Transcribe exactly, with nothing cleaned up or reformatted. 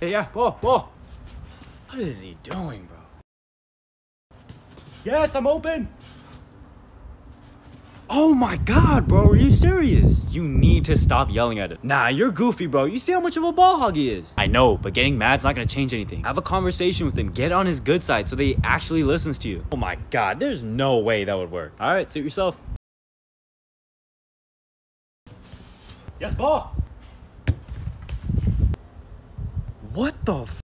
Yeah, yeah, ball, ball. What is he doing, bro? Yes, I'm open. Oh my god, bro, are you serious? You need to stop yelling at him. Nah, you're goofy, bro. You see how much of a ball hog he is? I know, but getting mad's not gonna change anything. Have a conversation with him. Get on his good side so that he actually listens to you. Oh my god, there's no way that would work. All right, suit yourself. Yes, ball. What the f